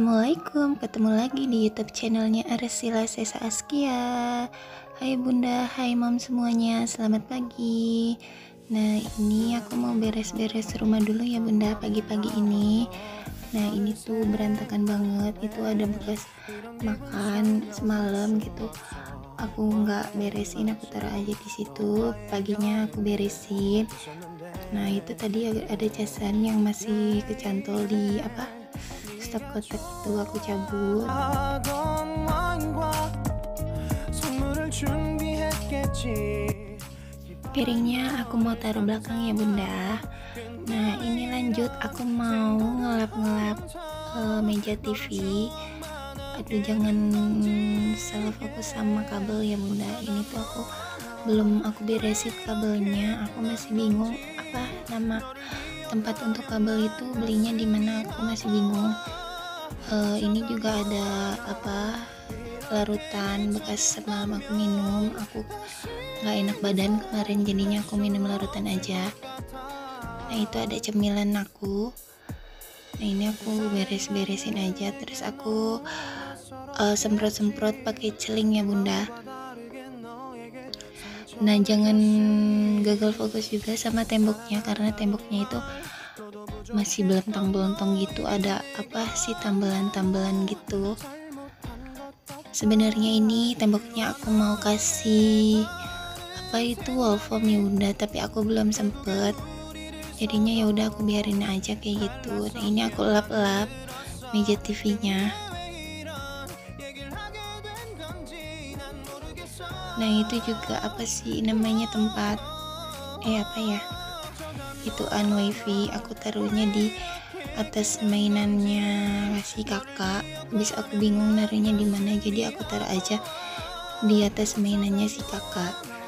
Assalamualaikum, ketemu lagi di YouTube channelnya Arsila Sesa Askia. Hai Bunda, hai Mom semuanya, selamat pagi. Nah, ini aku mau beres-beres rumah dulu ya Bunda pagi-pagi ini. Nah, ini tuh berantakan banget, itu ada bekas makan semalam gitu. Aku nggak beresin, aku taruh aja di situ. Paginya aku beresin. Nah, itu tadi ada casan yang masih kecantol di stop kotak itu aku cabut. Piringnya aku mau taruh belakang ya Bunda. Nah, ini lanjut aku mau ngelap-ngelap meja TV. Aduh, jangan salah fokus sama kabel ya Bunda. Ini tuh belum aku beresin kabelnya. Aku masih bingung apa nama tempat untuk kabel itu belinya di mana, aku masih bingung. Ini juga ada larutan bekas semalam aku minum. Aku nggak enak badan kemarin, jadinya aku minum larutan aja. Nah, itu ada cemilan aku. Nah, ini aku beres-beresin aja, terus aku semprot-semprot pakai celing ya Bunda. Nah, jangan gagal fokus juga sama temboknya, karena temboknya itu masih belontong-belontong gitu, ada tambelan-tambelan gitu. Sebenarnya ini temboknya aku mau kasih wall foam ya Bunda, tapi aku belum sempet, jadinya ya udah aku biarin aja kayak gitu. Nah, ini aku lap-lap meja TV-nya. Nah, itu juga namanya tempat itu wifi, aku taruhnya di atas mainannya si kakak. Habis aku bingung naruhnya di mana, jadi aku taruh aja di atas mainannya si kakak.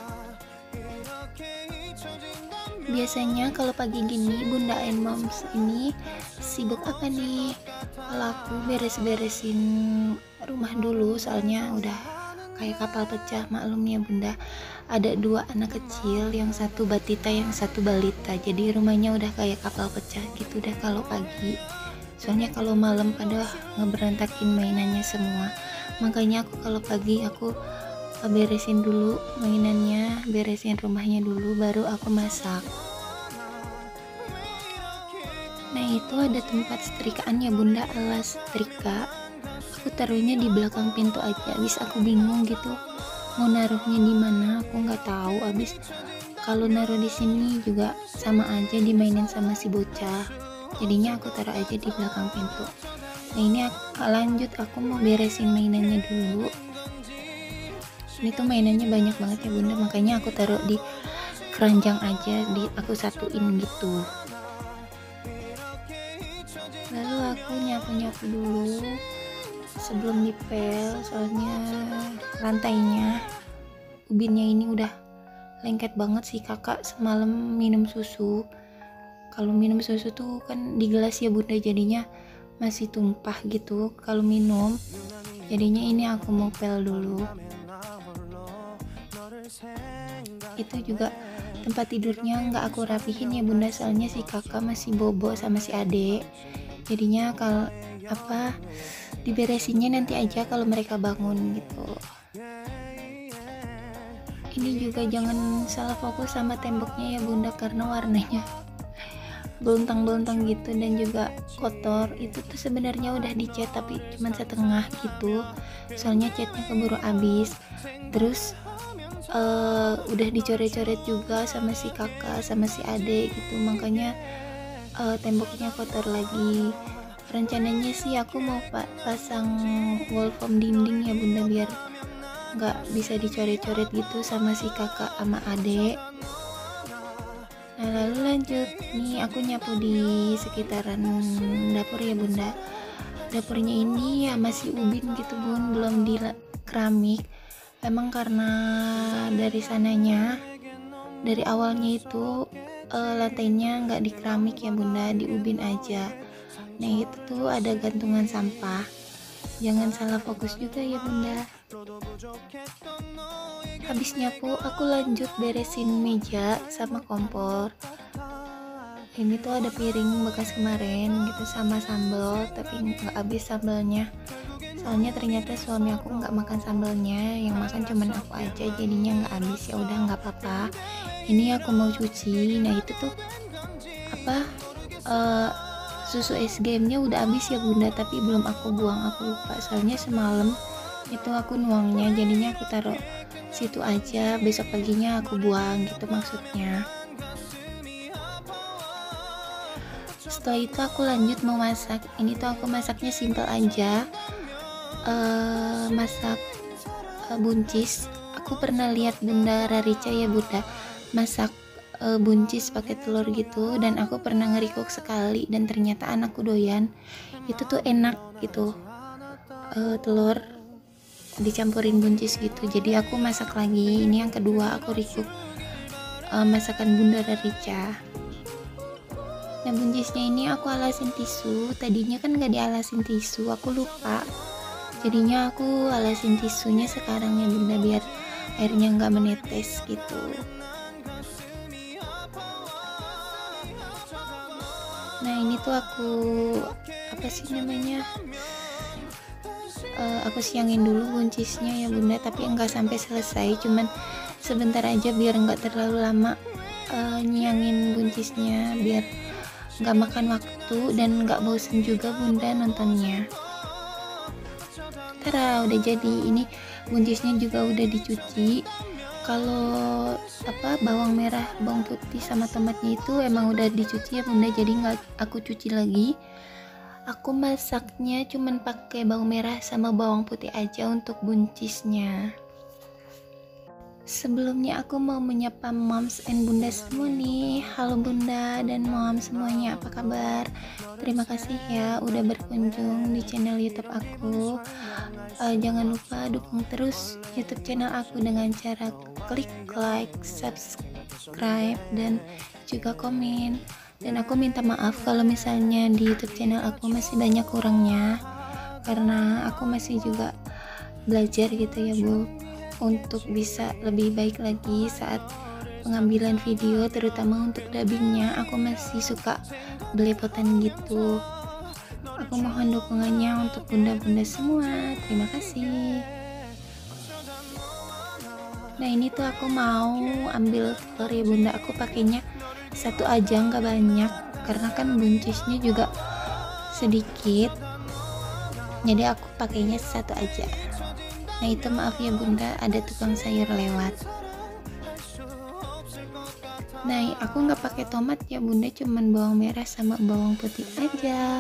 Biasanya kalau pagi gini Bunda and Moms ini sibuk apa nih? Kalau aku beres-beresin rumah dulu, soalnya udah kayak kapal pecah, maklum ya Bunda. Ada 2 anak kecil, yang satu batita, yang satu balita, jadi rumahnya udah kayak kapal pecah gitu deh kalau pagi. Soalnya kalau malam pada ngeberantakin mainannya semua. Makanya aku kalau pagi aku beresin dulu mainannya, beresin rumahnya dulu, baru aku masak. Nah, itu ada tempat setrikaan ya Bunda, alas setrika. Aku taruhnya di belakang pintu aja. Abis aku bingung gitu mau naruhnya di mana, aku nggak tahu. Abis kalau naruh di sini juga sama aja dimainin sama si bocah, jadinya aku taruh aja di belakang pintu. Nah, ini lanjut aku mau beresin mainannya dulu. Ini tuh mainannya banyak banget ya Bunda, makanya aku taruh di keranjang aja, aku satuin gitu. Lalu aku nyapu-nyapu dulu sebelum dipel, soalnya lantainya, ubinnya ini udah lengket banget sih. Kakak semalam minum susu. Kalau minum susu tuh kan di gelas ya Bunda, jadinya masih tumpah gitu kalau minum. Jadinya ini aku mau pel dulu. Itu juga tempat tidurnya nggak aku rapihin ya Bunda, soalnya si kakak masih bobo sama si adek. Jadinya kalau diberesinnya nanti aja kalau mereka bangun gitu. Ini juga jangan salah fokus sama temboknya ya Bunda, karena warnanya belontang-belontang gitu dan juga kotor. Itu tuh sebenarnya udah dicat tapi cuma setengah gitu, soalnya catnya keburu habis. Terus udah dicoret-coret juga sama si kakak sama si adek gitu, makanya temboknya kotor lagi. Rencananya sih aku mau pasang wall foam dinding ya Bunda, biar nggak bisa dicoret-coret gitu sama si kakak sama adek. Nah, lalu lanjut nih aku nyapu di sekitaran dapur ya Bunda. Dapurnya ini ya masih ubin gitu Bun, belum di keramik. Emang karena dari sananya, dari awalnya itu lantainya nggak di keramik ya Bunda, di ubin aja. Nah, itu tuh ada gantungan sampah. Jangan salah fokus juga ya Bunda. Habis nyapu aku lanjut beresin meja sama kompor. ini tuh ada piring bekas kemarin gitu sama sambal, tapi nggak habis sambalnya. Soalnya ternyata suami aku nggak makan sambalnya, yang makan cuman aku aja, jadinya nggak habis. Ya udah nggak apa-apa. Ini aku mau cuci. Nah itu tuh apa? Susu SGM-nya udah habis ya bunda, tapi belum aku buang, aku lupa. Soalnya semalam itu aku nuangnya, jadinya aku taruh situ aja. Besok paginya aku buang gitu maksudnya. Setelah itu aku lanjut mau masak. Ini tuh aku masaknya simple aja. Masak buncis. Aku pernah lihat Bunda Rarica ya bunda masak buncis pakai telur gitu, dan aku pernah ngerikuk sekali dan ternyata anakku doyan. Itu tuh enak gitu, telur dicampurin buncis gitu. Jadi aku masak lagi. Ini yang kedua aku rikuk masakan Bunda Rarica. Nah buncisnya ini aku alasin tisu. Tadinya kan gak dialasin tisu, aku lupa. Jadinya aku alasin tisunya sekarang ya bunda, biar airnya gak menetes gitu. Nah ini tuh aku apa sih namanya, aku siangin dulu buncisnya ya bunda, tapi enggak sampai selesai, cuman sebentar aja biar enggak terlalu lama nyiangin buncisnya, biar nggak makan waktu dan nggak bosen juga bunda nontonnya. Tara udah jadi. Ini buncisnya juga udah dicuci. Kalau bawang merah, bawang putih sama tomatnya itu emang udah dicuci ya bunda, jadi nggak aku cuci lagi. Aku masaknya cuman pakai bawang merah sama bawang putih aja untuk buncisnya. Sebelumnya aku mau menyapa moms and bunda semua nih. Halo bunda dan mom semuanya, apa kabar? Terima kasih ya udah berkunjung di channel YouTube aku. Jangan lupa dukung terus YouTube channel aku dengan cara klik like, subscribe, dan juga komen. Dan aku minta maaf kalau misalnya di YouTube channel aku masih banyak kurangnya, karena aku masih juga belajar gitu ya bu, untuk bisa lebih baik lagi saat pengambilan video, terutama untuk dubbingnya. Aku masih suka belepotan gitu. Aku mohon dukungannya untuk bunda-bunda semua. Terima kasih. Nah ini tuh aku mau ambil telur ya bunda. Aku pakainya satu aja, nggak banyak, karena kan buncisnya juga sedikit, jadi aku pakainya satu aja. Nah itu maaf ya bunda, ada tukang sayur lewat. Nah aku nggak pakai tomat ya bunda, cuman bawang merah sama bawang putih aja.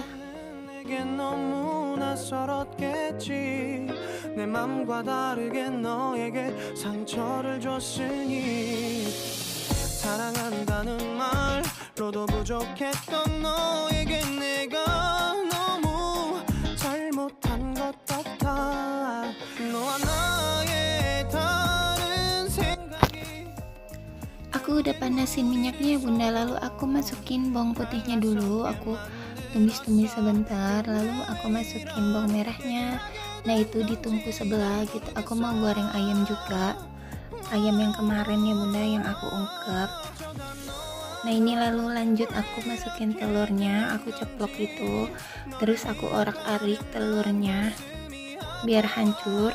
Aku udah panasin minyaknya ya bunda, lalu aku masukin bawang putihnya dulu, aku tumis-tumis sebentar, lalu aku masukin bawang merahnya. Nah itu ditunggu sebelah gitu. Aku mau goreng ayam juga, ayam yang kemarin ya bunda yang aku ungkep. Nah ini lalu lanjut aku masukin telurnya, aku ceplok itu, terus aku orak-arik telurnya biar hancur.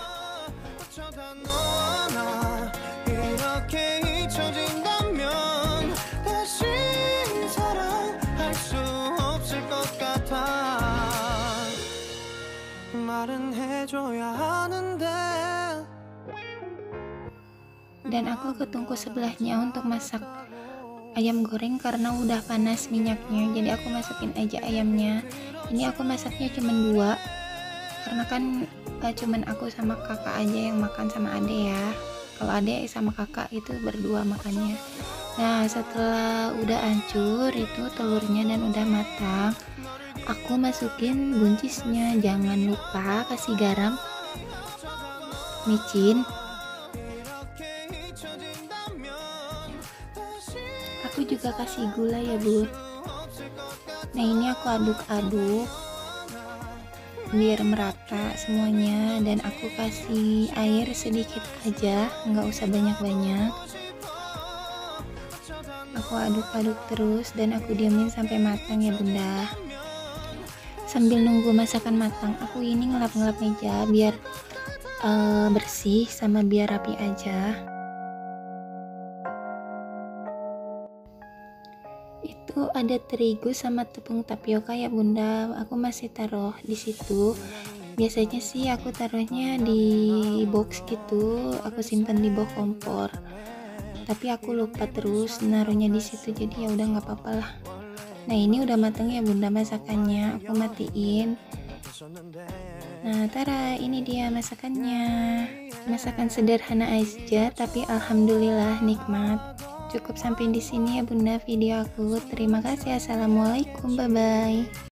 Dan aku ke tungku sebelahnya untuk masak ayam goreng karena udah panas minyaknya, jadi aku masukin aja ayamnya. Ini aku masaknya cuma 2 karena kan cuman aku sama kakak aja yang makan sama ade ya. Kalau ade sama kakak itu berdua makannya. Nah setelah udah hancur itu telurnya dan udah matang, aku masukin buncisnya. Jangan lupa kasih garam, micin. Aku juga kasih gula ya bu. Nah ini aku aduk-aduk biar merata semuanya, dan aku kasih air sedikit aja, nggak usah banyak-banyak. Aku aku aduk-aduk terus dan aku diamin sampai matang ya bunda. Sambil nunggu masakan matang, aku ini ngelap-ngelap meja biar bersih sama biar rapi aja. Itu ada terigu sama tepung tapioka ya bunda, aku masih taruh di situ. Biasanya sih aku taruhnya di box gitu, aku simpan di bawah kompor, tapi aku lupa terus naruhnya di situ, jadi ya udah nggak apa-apa lah. Nah ini udah mateng ya bunda masakannya, aku matiin. Nah tara, ini dia masakannya. Masakan sederhana aja tapi alhamdulillah nikmat. Cukup sampai di sini ya bunda video aku. Terima kasih. Assalamualaikum, bye bye.